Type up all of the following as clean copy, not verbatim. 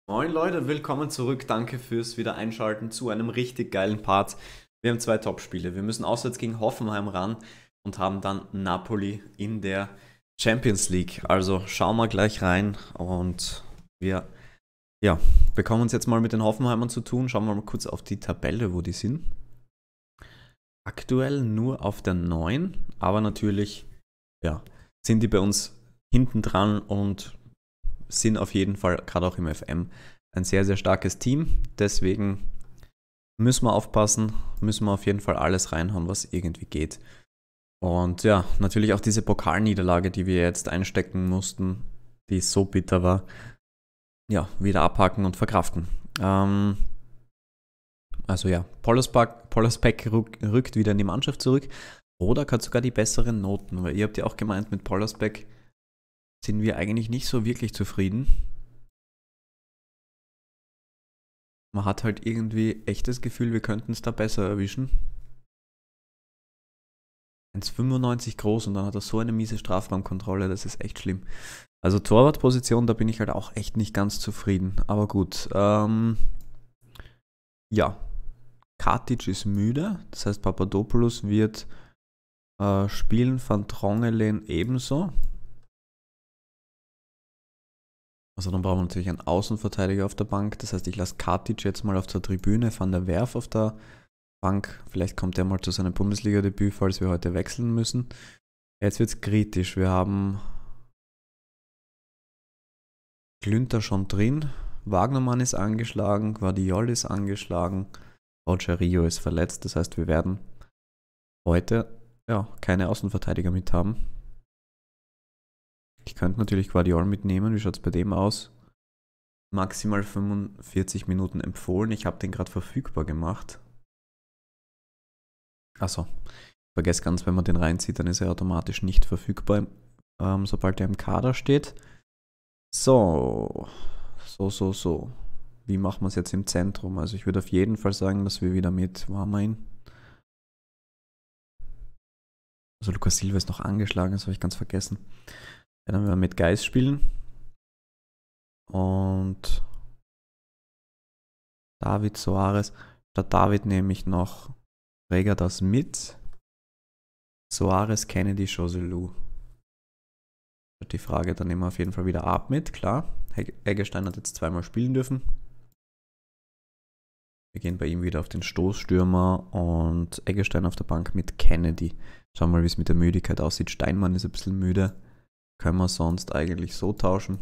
Moin Leute, willkommen zurück. Danke fürs Wiedereinschalten zu einem richtig geilen Part. Wir haben zwei Topspiele. Wir müssen auswärts gegen Hoffenheim ran und haben dann Napoli in der Champions League. Also schauen wir gleich rein und wir ja, bekommen uns jetzt mal mit den Hoffenheimern zu tun. Schauen wir mal kurz auf die Tabelle, wo die sind. Aktuell nur auf der 9, aber natürlich ja, sind die bei uns hinten dran und sind auf jeden Fall, gerade auch im FM, ein sehr, sehr starkes Team. Deswegen müssen wir aufpassen, müssen wir auf jeden Fall alles reinhauen, was irgendwie geht. Und ja, natürlich auch diese Pokalniederlage, die wir jetzt einstecken mussten, die so bitter war, ja, wieder abhaken und verkraften. Also ja, Pollersbeck rückt wieder in die Mannschaft zurück. Rodak hat sogar die besseren Noten, weil ihr habt ja auch gemeint, mit Pollersbeck sind wir eigentlich nicht so wirklich zufrieden. Man hat halt irgendwie echt das Gefühl, wir könnten es da besser erwischen. 1,95 groß und dann hat er so eine miese Strafraumkontrolle, das ist echt schlimm. Also Torwartposition, da bin ich halt auch echt nicht ganz zufrieden. Aber gut, ja, Katic ist müde, das heißt Papadopoulos wird spielen, Van Drongelen ebenso. Also dann brauchen wir natürlich einen Außenverteidiger auf der Bank, das heißt ich lasse Katic jetzt mal auf der Tribüne, Van der Werf auf der Bank. Vielleicht kommt er mal zu seinem Bundesliga-Debüt, falls wir heute wechseln müssen. Jetzt wird es kritisch. Wir haben Glünter schon drin. Wagnermann ist angeschlagen. Guardiol ist angeschlagen. Roger Rio ist verletzt. Das heißt, wir werden heute ja, keine Außenverteidiger mit haben. Ich könnte natürlich Guardiol mitnehmen. Wie schaut es bei dem aus? Maximal 45 Minuten empfohlen. Ich habe den gerade verfügbar gemacht. Achso, vergesst ganz, wenn man den reinzieht, dann ist er automatisch nicht verfügbar, sobald er im Kader steht. So. Wie machen wir es jetzt im Zentrum? Also ich würde auf jeden Fall sagen, dass wir wieder mit, wo haben wir ihn? Also Lucas Silva ist noch angeschlagen, das habe ich ganz vergessen. Ja, dann werden wir mit Geis spielen. Und David Soares. Statt David nehme ich noch Rega das mit. Soares, Kennedy, Joselu. Die Frage, dann nehmen wir auf jeden Fall wieder Ab mit, klar. Eggestein hat jetzt zweimal spielen dürfen. Wir gehen bei ihm wieder auf den Stoßstürmer und Eggestein auf der Bank mit Kennedy. Schauen wir mal, wie es mit der Müdigkeit aussieht. Steinmann ist ein bisschen müde. Können wir sonst eigentlich so tauschen.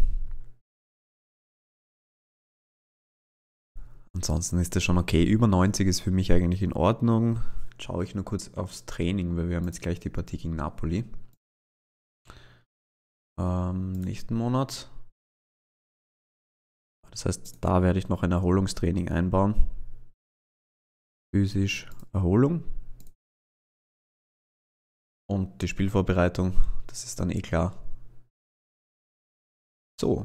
Ansonsten ist das schon okay. Über 90 ist für mich eigentlich in Ordnung. Jetzt schaue ich nur kurz aufs Training, weil wir haben jetzt gleich die Partie gegen Napoli. Nächsten Monat. Das heißt, da werde ich noch ein Erholungstraining einbauen. Physisch Erholung. Und die Spielvorbereitung, das ist dann eh klar. So.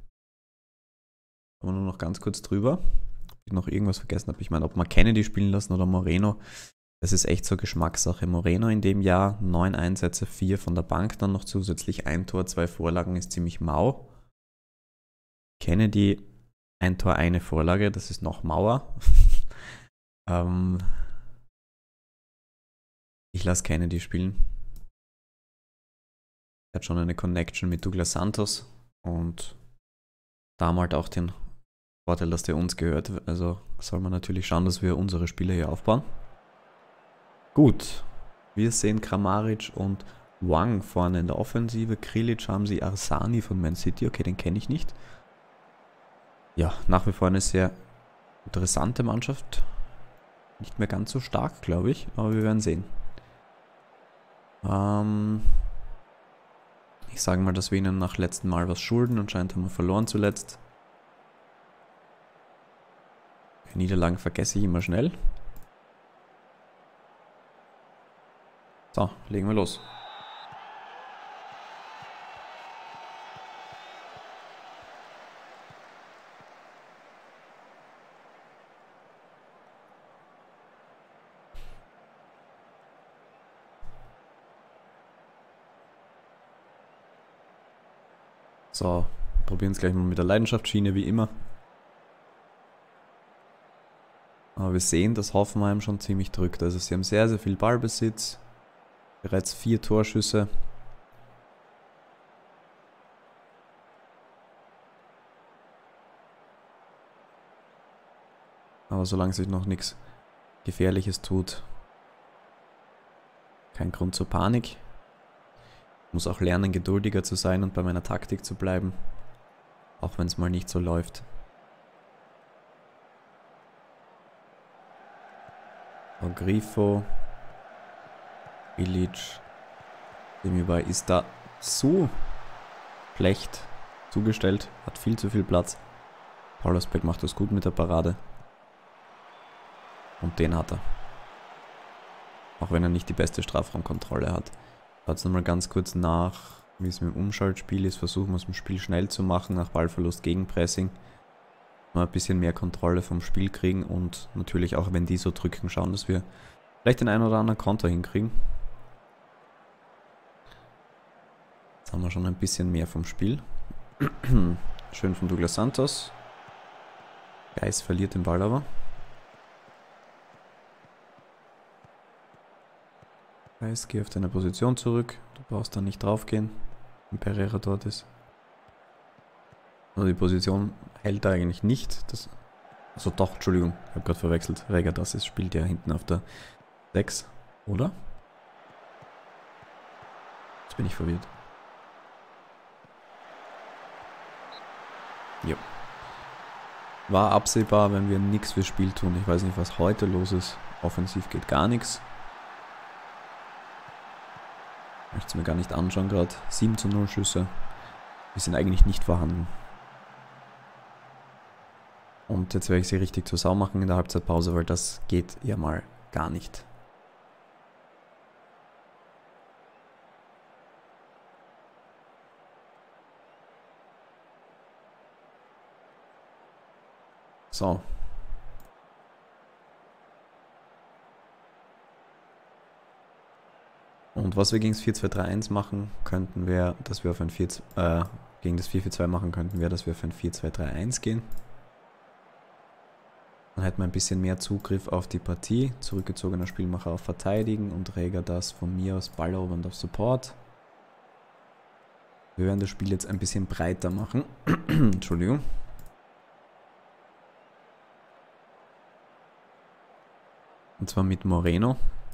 Aber nur noch ganz kurz drüber. Ob ich noch irgendwas vergessen habe. Ich meine, ob man Kennedy spielen lassen oder Moreno. Das ist echt so Geschmackssache. Moreno in dem Jahr 9 Einsätze, 4 von der Bank, dann noch zusätzlich ein Tor, 2 Vorlagen, ist ziemlich mau. Kennedy, ein Tor, eine Vorlage, das ist noch mauer. Ich lasse Kennedy spielen. Er hat schon eine Connection mit Douglas Santos und da haben wir halt auch den Vorteil, dass der uns gehört. Also soll man natürlich schauen, dass wir unsere Spieler hier aufbauen. Gut, wir sehen Kramaric und Wang vorne in der Offensive. Krilic haben sie Arsani von Man City. Okay, den kenne ich nicht. Ja, nach wie vor eine sehr interessante Mannschaft. Nicht mehr ganz so stark, glaube ich, aber wir werden sehen. Ich sage mal, dass wir ihnen nach letztem Mal was schulden. Anscheinend haben wir verloren zuletzt. Niederlagen vergesse ich immer schnell. So, legen wir los. So, probieren es gleich mal mit der Leidenschaftsschiene wie immer. Aber wir sehen, dass Hoffenheim schon ziemlich drückt. Also sie haben sehr, sehr viel Ballbesitz. Bereits 4 Torschüsse. Aber solange sich noch nichts Gefährliches tut, kein Grund zur Panik. Ich muss auch lernen, geduldiger zu sein und bei meiner Taktik zu bleiben. Auch wenn es mal nicht so läuft. Und Grifo. Ilic. Demüber ist da so schlecht zugestellt. Hat viel zu viel Platz. Paulusbeck macht das gut mit der Parade. Und den hat er. Auch wenn er nicht die beste Strafraumkontrolle hat. Schaut nochmal ganz kurz nach, wie es mit dem Umschaltspiel ist. Versuchen wir es im Spiel schnell zu machen, nach Ballverlust Gegenpressing. Mal ein bisschen mehr Kontrolle vom Spiel kriegen und natürlich auch, wenn die so drücken, schauen, dass wir vielleicht den einen oder anderen Konter hinkriegen. Jetzt haben wir schon ein bisschen mehr vom Spiel. Schön von Douglas Santos. Geis verliert den Ball aber. Geis, geh auf deine Position zurück. Du brauchst da nicht drauf gehen, wenn Pereira dort ist. Also die Position hält er eigentlich nicht. Also doch, Entschuldigung, ich habe gerade verwechselt. Rega, das ist, spielt ja hinten auf der 6, oder? Jetzt bin ich verwirrt. Ja. War absehbar, wenn wir nichts fürs Spiel tun. Ich weiß nicht, was heute los ist. Offensiv geht gar nichts. Möchte es mir gar nicht anschauen gerade. 7:0 Schüsse. Die sind eigentlich nicht vorhanden. Und jetzt werde ich sie richtig zur Sau machen in der Halbzeitpause, weil das geht ja mal gar nicht. So. Und was wir gegen das 4-2-3-1 machen könnten, wäre, dass wir auf ein gegen das 4-4-2 machen könnten, wäre, dass wir auf ein 4-2-3-1 gehen. Dann hätten wir ein bisschen mehr Zugriff auf die Partie. Zurückgezogener Spielmacher auf Verteidigen und Rega das von mir aus ballerobernd auf Support. Wir werden das Spiel jetzt ein bisschen breiter machen. Entschuldigung. Und zwar mit Moreno.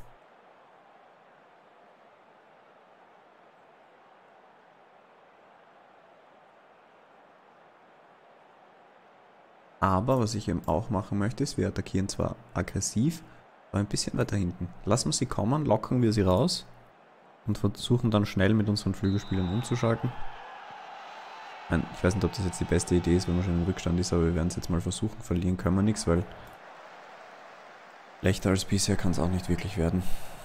Aber was ich eben auch machen möchte, ist, wir attackieren zwar aggressiv, aber ein bisschen weiter hinten. Lassen wir sie kommen, locken wir sie raus und versuchen dann schnell mit unseren Flügelspielern umzuschalten. Ich weiß nicht, ob das jetzt die beste Idee ist, wenn man schon im Rückstand ist, aber wir werden es jetzt mal versuchen. Verlieren können wir nichts, weil schlechter als bisher kann es auch nicht wirklich werden.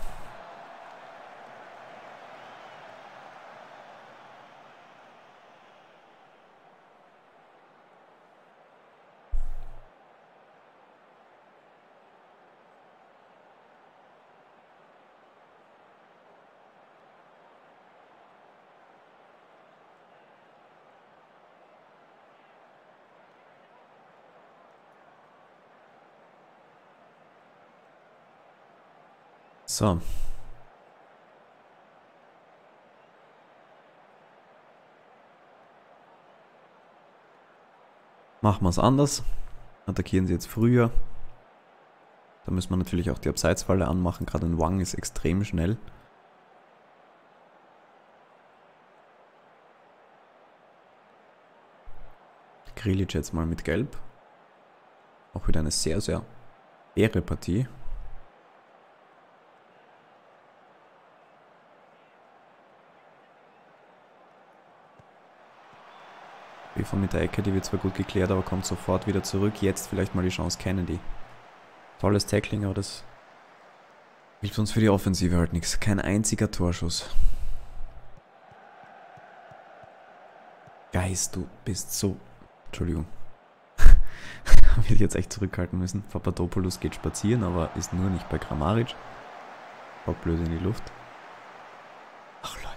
So. Machen wir es anders. Attackieren sie jetzt früher. Da müssen wir natürlich auch die Abseitsfalle anmachen. Gerade ein Wang ist extrem schnell. Grilic jetzt mal mit Gelb. Auch wieder eine sehr, sehr faire Partie. Von mit der Ecke, die wird zwar gut geklärt, aber kommt sofort wieder zurück. Jetzt vielleicht mal die Chance Kennedy. Tolles Tackling, aber das hilft uns für die Offensive halt nichts. Kein einziger Torschuss. Geist, du bist so... Entschuldigung. Habe ich jetzt echt zurückhalten müssen. Papadopoulos geht spazieren, aber ist nur nicht bei Kramaric. Kommt blöd in die Luft. Ach Leute.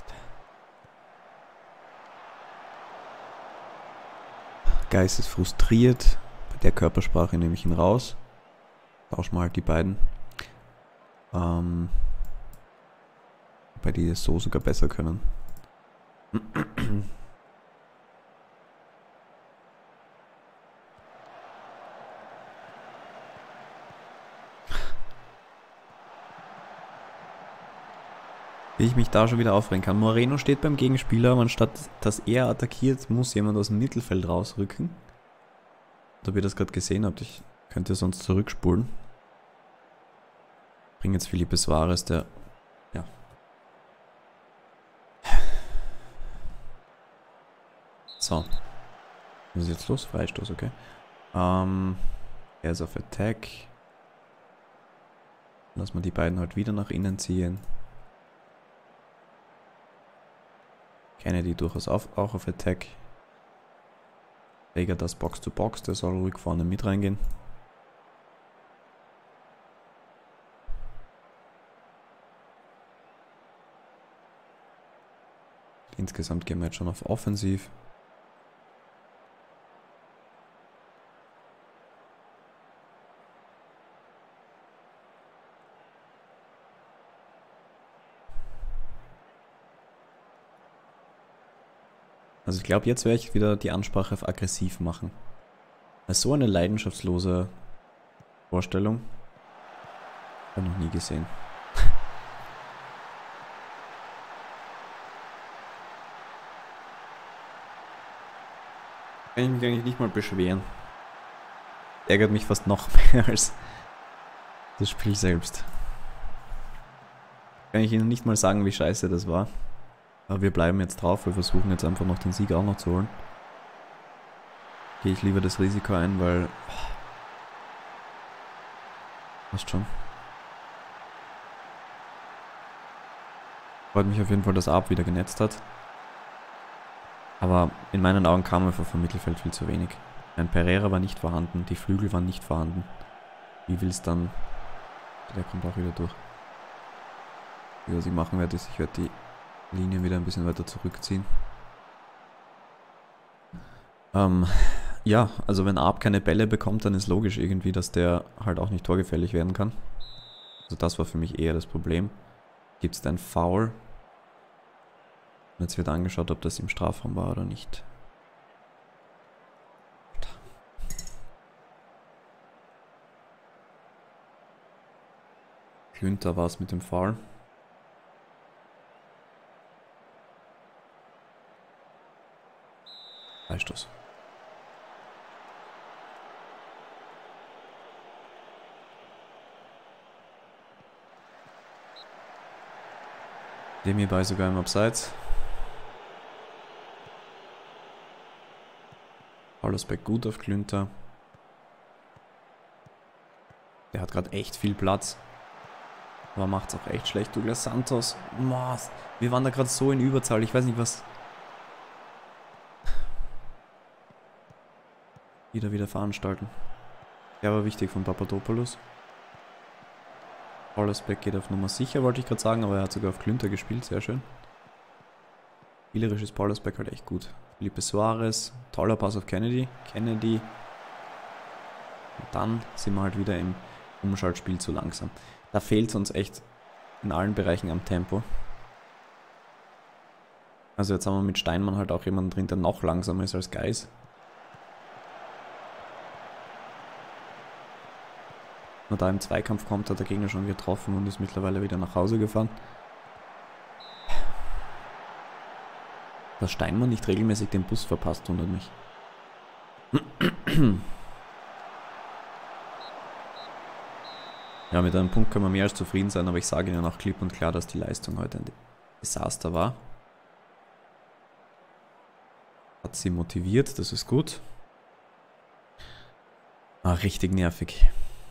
Geist ist frustriert. Bei der Körpersprache nehme ich ihn raus. Tauschen wir halt die beiden. Wobei die das so sogar besser können. Wie ich mich da schon wieder aufregen kann. Moreno steht beim Gegenspieler, aber anstatt dass er attackiert, muss jemand aus dem Mittelfeld rausrücken. Und ob ihr das gerade gesehen habt, ich könnte sonst zurückspulen. Bring jetzt Felipe Suarez, der... Ja. So. Was ist jetzt los? Freistoß, okay. Er ist auf Attack. Lassen wir die beiden halt wieder nach innen ziehen. Kennedy durchaus auch auf Attack. Reger das Box to Box, der soll ruhig vorne mit reingehen. Insgesamt gehen wir jetzt schon auf Offensiv. Also ich glaube, jetzt werde ich wieder die Ansprache auf aggressiv machen. Das ist so eine leidenschaftslose Vorstellung. Habe ich noch nie gesehen. Kann ich mich eigentlich nicht mal beschweren. Ärgert mich fast noch mehr als das Spiel selbst. Kann ich Ihnen nicht mal sagen, wie scheiße das war. Aber wir bleiben jetzt drauf, wir versuchen jetzt einfach noch den Sieg auch noch zu holen. Gehe ich lieber das Risiko ein, weil... Passt schon. Freut mich auf jeden Fall, dass Arp wieder genetzt hat. Aber in meinen Augen kam einfach vom Mittelfeld viel zu wenig. Ein Pereira war nicht vorhanden, die Flügel waren nicht vorhanden. Wie will es dann... Der kommt auch wieder durch. Was ich machen werde, ist, ich werde die Linie wieder ein bisschen weiter zurückziehen. Ja, also wenn Arp keine Bälle bekommt, dann ist logisch irgendwie, dass der halt auch nicht torgefährlich werden kann. Also das war für mich eher das Problem. Gibt es da ein Foul? Und jetzt wird angeschaut, ob das im Strafraum war oder nicht. Günther war es mit dem Foul. Freistoß. Dem hierbei sogar im Abseits. Paulusbeck gut auf Klünter. Der hat gerade echt viel Platz. Aber macht es auch echt schlecht. Douglas Santos. Wir waren da gerade so in Überzahl. Ich weiß nicht, was... Wieder veranstalten. Der war wichtig von Papadopoulos. Paulusbeck geht auf Nummer sicher, wollte ich gerade sagen, aber er hat sogar auf Klünter gespielt. Sehr schön. Spielerisch ist Paulusbeck halt echt gut. Felipe Suarez. Toller Pass auf Kennedy. Und dann sind wir halt wieder im Umschaltspiel zu langsam. Da fehlt es uns echt in allen Bereichen am Tempo. Also jetzt haben wir mit Steinmann halt auch jemanden drin, der noch langsamer ist als Geis. Wenn er da im Zweikampf kommt, hat der Gegner schon getroffen und ist mittlerweile wieder nach Hause gefahren. Dass Steinmann nicht regelmäßig den Bus verpasst, wundert mich. Ja, mit einem Punkt können wir mehr als zufrieden sein, aber ich sage Ihnen auch klipp und klar, dass die Leistung heute ein Desaster war. Hat sie motiviert, das ist gut. Richtig nervig.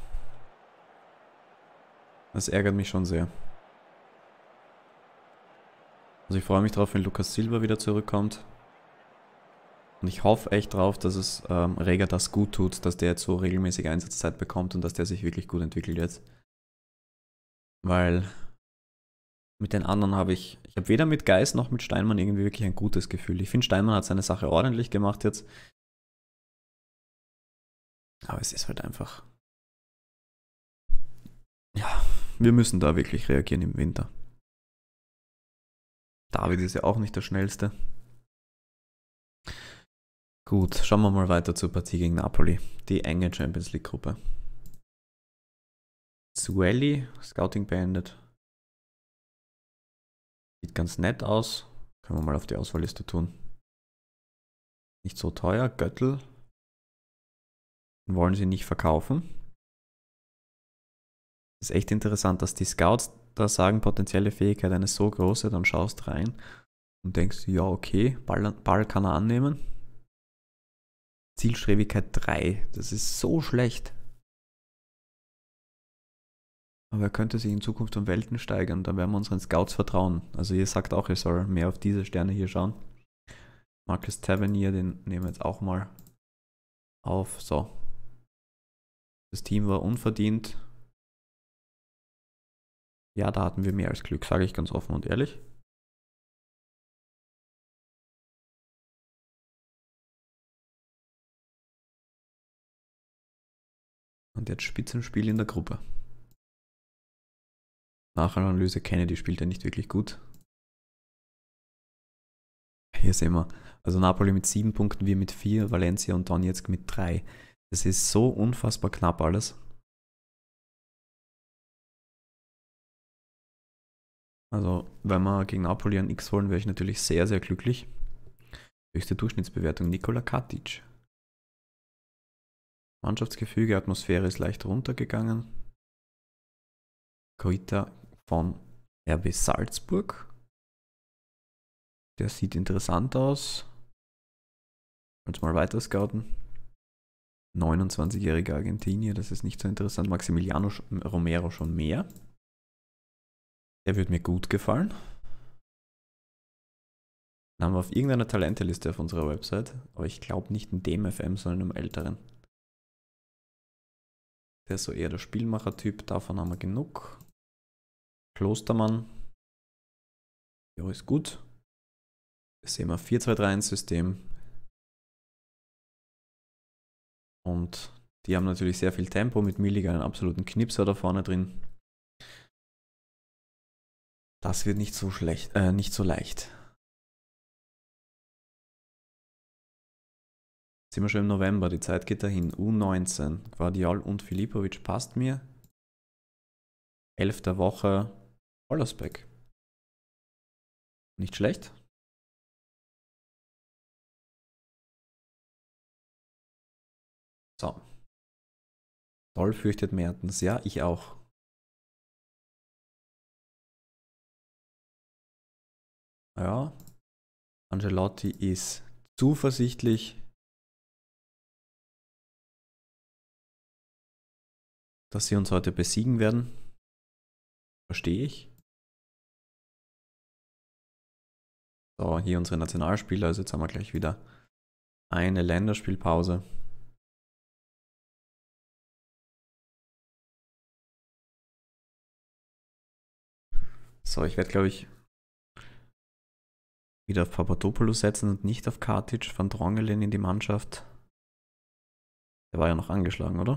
Das ärgert mich schon sehr. Also ich freue mich drauf, wenn Lucas Silva wieder zurückkommt. Und ich hoffe echt drauf, dass es Reger das gut tut, dass der jetzt so regelmäßig Einsatzzeit bekommt und dass der sich wirklich gut entwickelt jetzt. Weil mit den anderen habe ich habe weder mit Geis noch mit Steinmann irgendwie wirklich ein gutes Gefühl. Ich finde, Steinmann hat seine Sache ordentlich gemacht jetzt. Aber es ist halt einfach Wir müssen da wirklich reagieren im Winter. David ist ja auch nicht der Schnellste. Gut, schauen wir mal weiter zur Partie gegen Napoli. Die enge Champions League Gruppe. Sueli, Scouting beendet. Sieht ganz nett aus. Können wir mal auf die Auswahlliste tun. Nicht so teuer. Göttl. Wollen sie nicht verkaufen. Ist echt interessant, dass die Scouts da sagen, potenzielle Fähigkeit eine so große, dann schaust rein und denkst, ja okay, Ball kann er annehmen. Zielstrebigkeit 3, das ist so schlecht. Aber er könnte sich in Zukunft um Welten steigern, da werden wir unseren Scouts vertrauen. Also ihr sagt auch, ihr soll mehr auf diese Sterne hier schauen. Marcus Tavernier, den nehmen wir jetzt auch mal auf. So. Das Team war unverdient. Ja, da hatten wir mehr als Glück, sage ich ganz offen und ehrlich. Und jetzt Spitzenspiel in der Gruppe. Nachanalyse, Kennedy spielt ja nicht wirklich gut. Hier sehen wir, also Napoli mit 7 Punkten, wir mit 4, Valencia und Donetsk mit 3. Das ist so unfassbar knapp alles. Also, wenn wir gegen Napoli ein X holen, wäre ich natürlich sehr, sehr glücklich. Höchste Durchschnittsbewertung Nikola Katic. Mannschaftsgefüge, Atmosphäre ist leicht runtergegangen. Koita von RB Salzburg. Der sieht interessant aus. Uns mal weiter scouten. 29-jähriger Argentinier, das ist nicht so interessant. Maximiliano Romero schon mehr. Der wird mir gut gefallen. Dann haben wir auf irgendeiner Talenteliste auf unserer Website, aber ich glaube nicht in dem FM, sondern im älteren. Der ist so eher der Spielmacher-Typ, davon haben wir genug. Klostermann. Ja, ist gut. Das sehen wir 4-2-3-1-System. Und die haben natürlich sehr viel Tempo mit Milik, einen absoluten Knipser da vorne drin. Das wird nicht so schlecht, nicht so leicht. Jetzt sind wir schon im November, die Zeit geht dahin. U19, Guardiol und Filipovic passt mir. 11. Woche, Hollersbeck. Nicht schlecht. So. Doll fürchtet Mertens. Ja, ich auch. Ja. Ancelotti ist zuversichtlich, dass sie uns heute besiegen werden. Verstehe ich. So, hier unsere Nationalspieler. Also jetzt haben wir gleich wieder eine Länderspielpause. So, ich werde, glaube ich, wieder auf Papadopoulos setzen und nicht auf Katic. Van Drongelen in die Mannschaft. Der war ja noch angeschlagen, oder?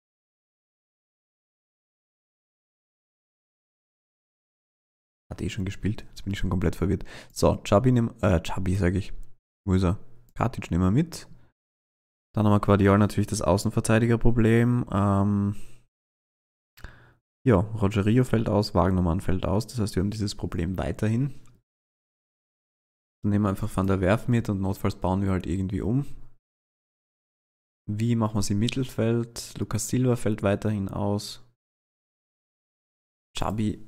Hat eh schon gespielt. Jetzt bin ich schon komplett verwirrt. So, Xabi sage ich. Wo ist er? Katic nehmen wir mit. Dann haben wir Guardiol natürlich das Außenverteidigerproblem. Ja, Rogerio fällt aus, Wagnermann fällt aus. Das heißt, wir haben dieses Problem weiterhin. Dann nehmen wir einfach Van der Werf mit und notfalls bauen wir halt irgendwie um. Wie machen wir es im Mittelfeld? Lucas Silva fällt weiterhin aus. Xabi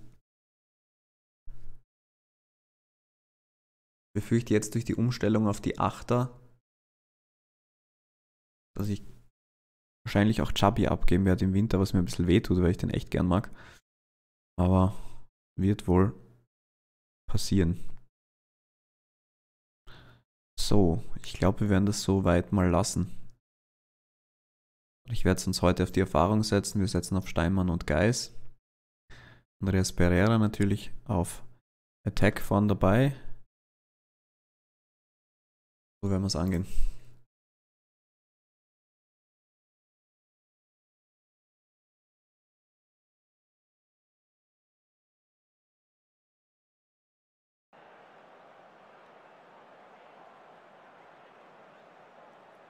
befürchte jetzt durch die Umstellung auf die Achter, dass ich wahrscheinlich auch Xabi abgeben werde im Winter, was mir ein bisschen wehtut, weil ich den echt gern mag. Aber wird wohl passieren. So, ich glaube, wir werden das so weit mal lassen. Ich werde es uns heute auf die Erfahrung setzen. Wir setzen auf Steinmann und Geis. Andreas Pereira natürlich auf Attack vorn dabei. So werden wir es angehen.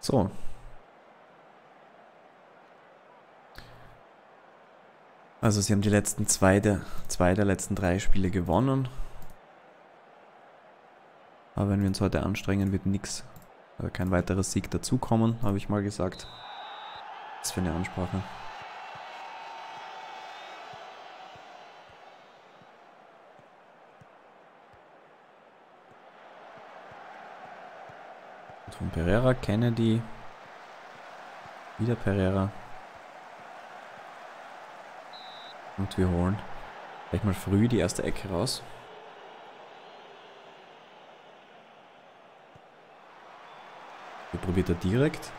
So. Also sie haben die letzten zwei der letzten 3 Spiele gewonnen. Aber wenn wir uns heute anstrengen, wird nichts, also kein weiterer Sieg dazukommen, habe ich mal gesagt. Was für eine Ansprache. Und von Pereira, Kennedy. Wieder Pereira. Und wir holen gleich mal früh die erste Ecke raus. Wir probiert er direkt.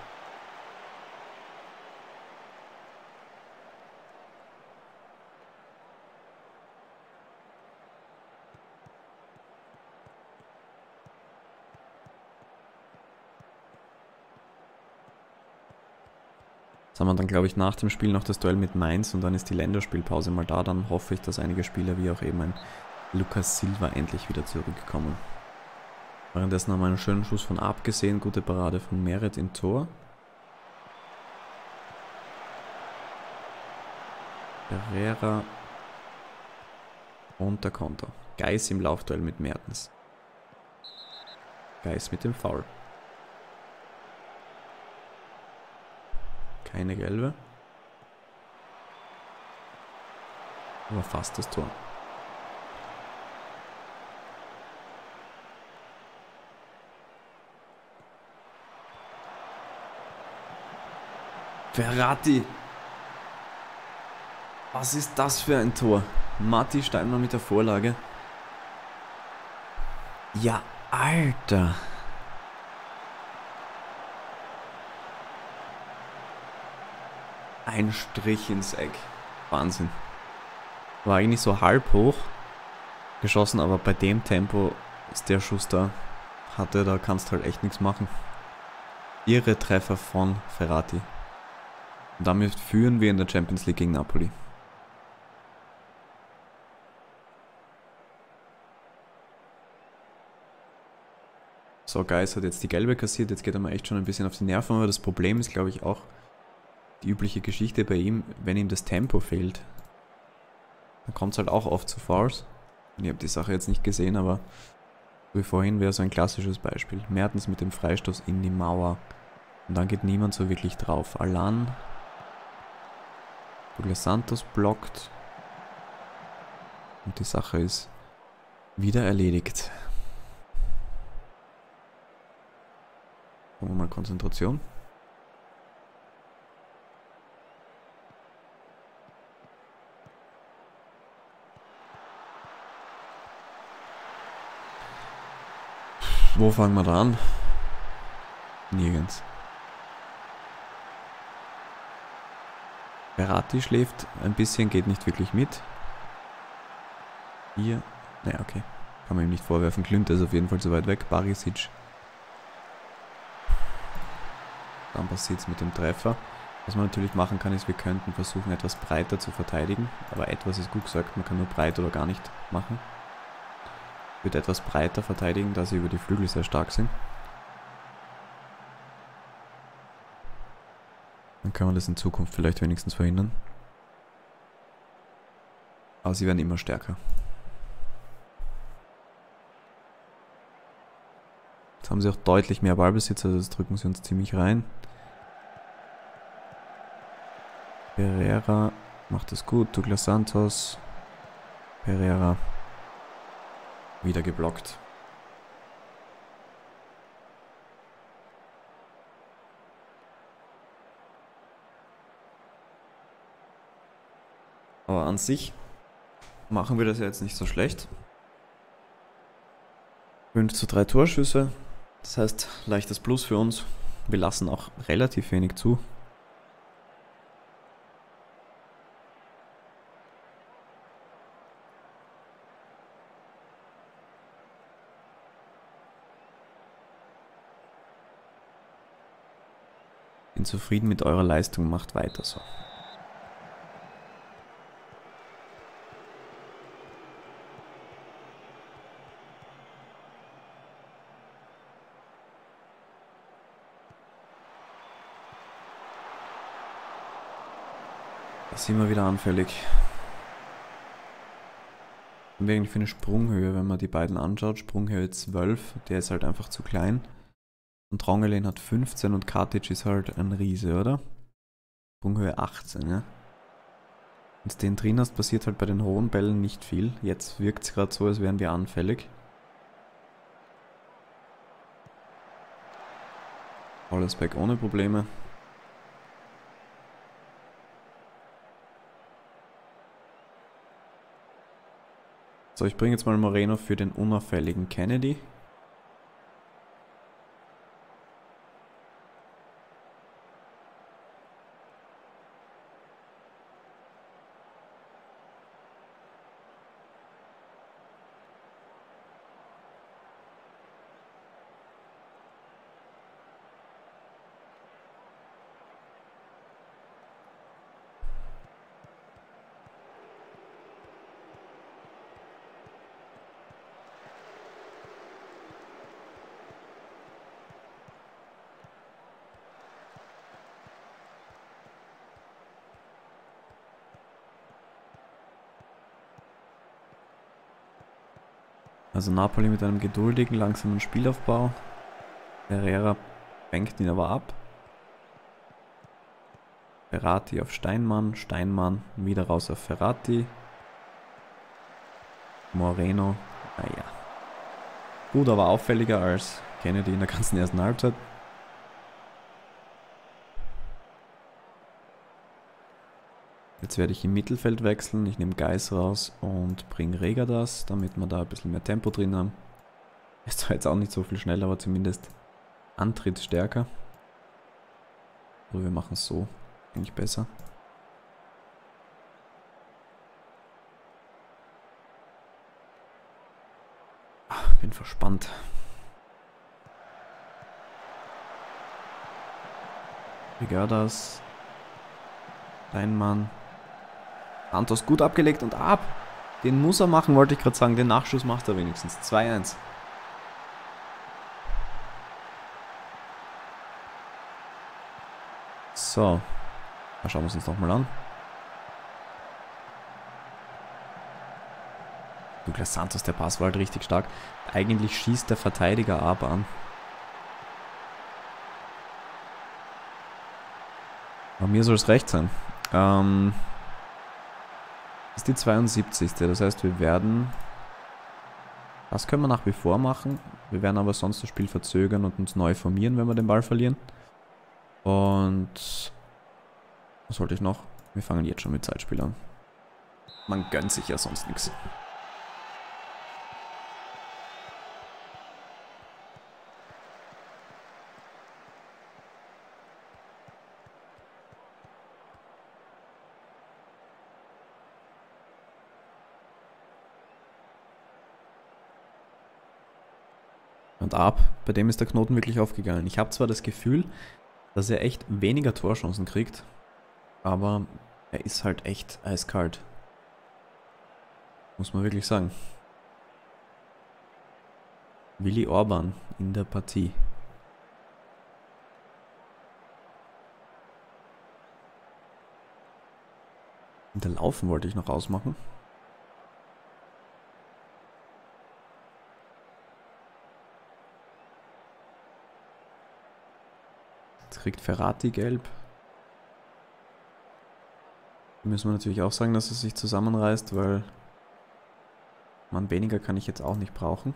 Jetzt haben wir dann, glaube ich, nach dem Spiel noch das Duell mit Mainz und dann ist die Länderspielpause mal da. Dann hoffe ich, dass einige Spieler, wie auch eben ein Lucas Silva, endlich wieder zurückkommen. Währenddessen haben wir einen schönen Schuss von Ab gesehen. Gute Parade von Meret im Tor. Pereira. Und der Konter. Geis im Laufduell mit Mertens. Geis mit dem Foul. Keine gelbe. Aber fast das Tor. Verratti. Was ist das für ein Tor? Matti Steinmann mit der Vorlage. Ja, Alter. Ein Strich ins Eck. Wahnsinn. War eigentlich so halb hoch geschossen, aber bei dem Tempo ist der Schuss da hatte, da kannst halt echt nichts machen. Irre Treffer von Verratti. Und damit führen wir in der Champions League gegen Napoli. So, Geis hat jetzt die gelbe kassiert, jetzt geht er mal echt schon ein bisschen auf die Nerven, aber das Problem ist, glaube ich, auch die übliche Geschichte bei ihm, wenn ihm das Tempo fehlt. Dann kommt es halt auch oft zu Fouls. Ich habe die Sache jetzt nicht gesehen, aber wie vorhin wäre so ein klassisches Beispiel. Mertens mit dem Freistoß in die Mauer. Und dann geht niemand so wirklich drauf. Alan. Douglas Santos blockt. Und die Sache ist wieder erledigt. Machen wir mal Konzentration. Wo fangen wir da an? Nirgends. Verratti schläft ein bisschen, geht nicht wirklich mit. Hier. Naja, okay. Kann man ihm nicht vorwerfen. Klünter ist auf jeden Fall zu weit weg. Barisic. Dann passiert es mit dem Treffer. Was man natürlich machen kann, ist, wir könnten versuchen, etwas breiter zu verteidigen. Aber etwas ist gut gesagt, man kann nur breit oder gar nicht machen. Ich würde etwas breiter verteidigen, da sie über die Flügel sehr stark sind. Dann kann man das in Zukunft vielleicht wenigstens verhindern. Aber sie werden immer stärker. Jetzt haben sie auch deutlich mehr Ballbesitz, also das drücken sie uns ziemlich rein. Pereira macht es gut, Douglas Santos. Pereira. Wieder geblockt. Aber an sich machen wir das ja jetzt nicht so schlecht. 5:3 Torschüsse. Das heißt, leichtes Plus für uns. Wir lassen auch relativ wenig zu. Bin zufrieden mit eurer Leistung, macht weiter so. Da sind wir wieder anfällig. Haben wir eigentlich für eine Sprunghöhe, wenn man die beiden anschaut? Sprunghöhe 12, der ist halt einfach zu klein. Und Rongelin hat 15 und Katic ist halt ein Riese, oder? Sprunghöhe 18, ja. Wenn du den drin hast, passiert halt bei den hohen Bällen nicht viel. Jetzt wirkt es gerade so, als wären wir anfällig. Alles back ohne Probleme. So, ich bringe jetzt mal Moreno für den unauffälligen Kennedy. Also Napoli mit einem geduldigen, langsamen Spielaufbau. Herrera fängt ihn aber ab. Ferrati auf Steinmann, Steinmann wieder raus auf Ferrati. Moreno, naja. Gut, aber auffälliger als Kennedy in der ganzen ersten Halbzeit. Jetzt werde ich im Mittelfeld wechseln. Ich nehme Geis raus und bringe Regadas, damit wir da ein bisschen mehr Tempo drin haben. Ist zwar jetzt auch nicht so viel schneller, aber zumindest antrittsstärker. Oder wir machen es so. Eigentlich besser. Bin verspannt. Regadas. Steinmann. Santos gut abgelegt und ab. Den muss er machen, wollte ich gerade sagen. Den Nachschuss macht er wenigstens. 2-1. So. Dann schauen wir es uns nochmal an. Douglas Santos, der Pass war halt richtig stark. Eigentlich schießt der Verteidiger aber an. Aber mir soll es recht sein. Ist die 72. Das heißt, wir werden... Das können wir nach wie vor machen. Wir werden aber sonst das Spiel verzögern und uns neu formieren, wenn wir den Ball verlieren. Und... Was wollte ich noch? Wir fangen jetzt schon mit Zeitspiel an. Man gönnt sich ja sonst nichts. Und ab, bei dem ist der Knoten wirklich aufgegangen. Ich habe zwar das Gefühl, dass er echt weniger Torchancen kriegt, aber er ist halt echt eiskalt. Muss man wirklich sagen. Willi Orban in der Partie. Und der Laufen wollte ich noch ausmachen. Jetzt kriegt Ferrati gelb. Müssen wir natürlich auch sagen, dass er sich zusammenreißt, weil man weniger kann ich jetzt auch nicht brauchen.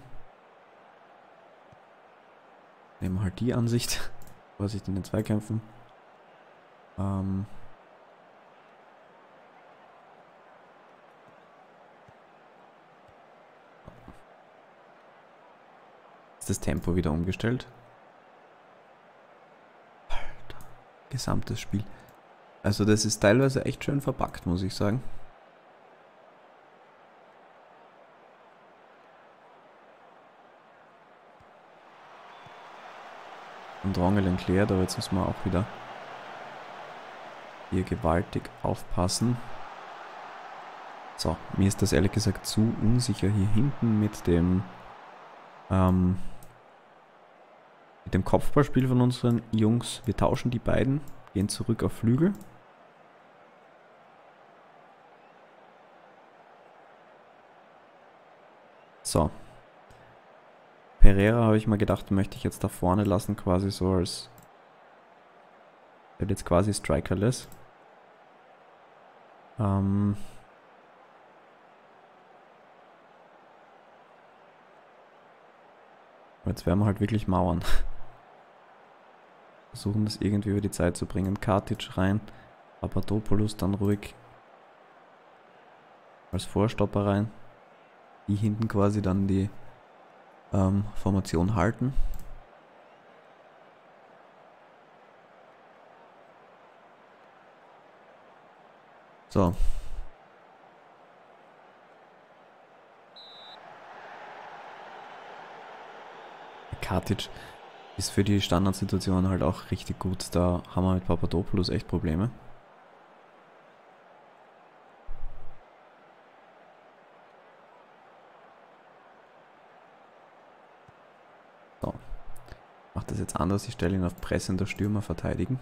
Nehmen wir halt die Ansicht. Vorsicht in den Zweikämpfen. Ist das Tempo wieder umgestellt? Alter, gesamtes Spiel. Also das ist teilweise echt schön verpackt, muss ich sagen. Und Rongelin klärt, aber jetzt müssen wir auch wieder hier gewaltig aufpassen. So, mir ist das ehrlich gesagt zu unsicher hier hinten mit dem Kopfballspiel von unseren Jungs. Wir tauschen die beiden, gehen zurück auf Flügel. So. Pereira habe ich mir gedacht, möchte ich jetzt da vorne lassen, quasi so als... Der wird jetzt quasi strikerless. Jetzt werden wir halt wirklich mauern. Versuchen das irgendwie über die Zeit zu bringen. Katic rein. Papadopoulos dann ruhig als Vorstopper rein. Die hinten quasi dann die Formation halten. So. Katic ist für die Standardsituation halt auch richtig gut. Da haben wir mit Papadopoulos echt Probleme. So. Ich mache das jetzt anders. Ich stelle ihn auf pressender Stürmer verteidigen.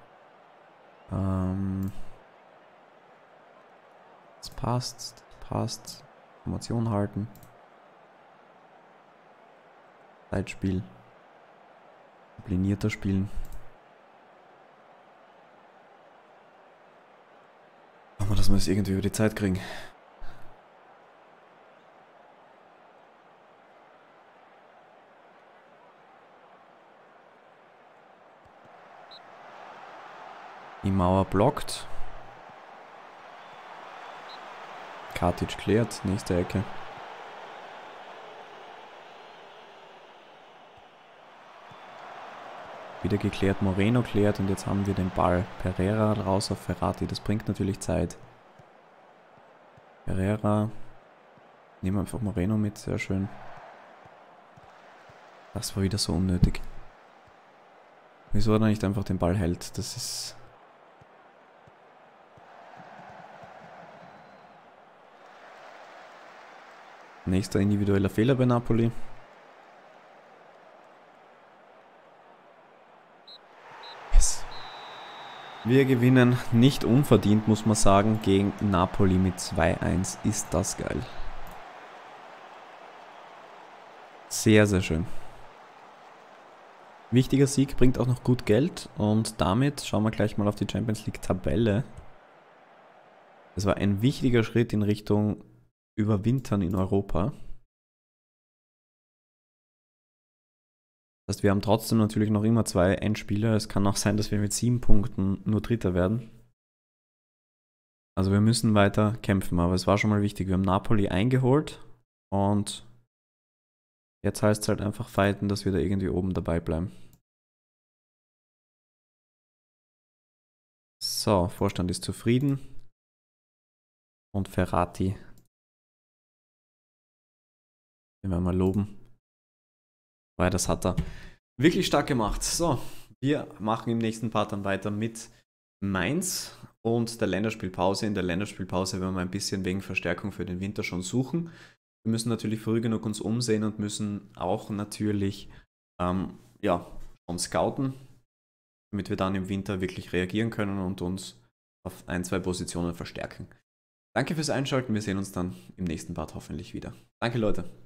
Das passt. Das passt. Formation halten. Zeitspiel. Disziplinierter spielen. Machen wir, dass wir es irgendwie über die Zeit kriegen. Die Mauer blockt. Katic klärt. Nächste Ecke. Wieder geklärt, Moreno klärt und jetzt haben wir den Ball. Pereira raus auf Verratti, das bringt natürlich Zeit. Pereira, nehmen wir einfach Moreno mit, sehr schön. Das war wieder so unnötig. Wieso er nicht einfach den Ball hält, das ist... Nächster individueller Fehler bei Napoli. Wir gewinnen nicht unverdient, muss man sagen, gegen Napoli mit 2-1. Ist das geil. Sehr, sehr schön. Wichtiger Sieg, bringt auch noch gut Geld und damit schauen wir gleich mal auf die Champions League Tabelle. Es war ein wichtiger Schritt in Richtung Überwintern in Europa. Das heißt, wir haben trotzdem natürlich noch immer 2 Endspiele. Es kann auch sein, dass wir mit 7 Punkten nur Dritter werden. Also wir müssen weiter kämpfen, aber es war schon mal wichtig. Wir haben Napoli eingeholt und jetzt heißt es halt einfach fighten, dass wir da irgendwie oben dabei bleiben. So, Vorstand ist zufrieden. Und Verratti. Den werden wir mal loben. Weil das hat er wirklich stark gemacht. So, wir machen im nächsten Part dann weiter mit Mainz und der Länderspielpause. In der Länderspielpause werden wir ein bisschen wegen Verstärkung für den Winter schon suchen. Wir müssen natürlich früh genug uns umsehen und müssen auch natürlich schon scouten, damit wir dann im Winter wirklich reagieren können und uns auf 1, 2 Positionen verstärken. Danke fürs Einschalten. Wir sehen uns dann im nächsten Part hoffentlich wieder. Danke, Leute.